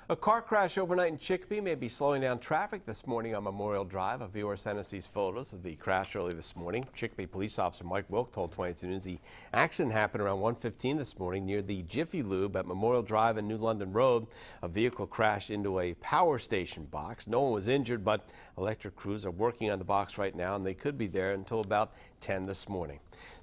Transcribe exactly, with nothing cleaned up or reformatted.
A car crash overnight in Chicopee may be slowing down traffic this morning on Memorial Drive. A viewer sent us these photos of the crash early this morning. Chicopee police officer Mike Wilk told twenty-two News the accident happened around one fifteen this morning near the Jiffy Lube at Memorial Drive and New London Road. A vehicle crashed into a power station box. No one was injured, but electric crews are working on the box right now, and they could be there until about ten this morning.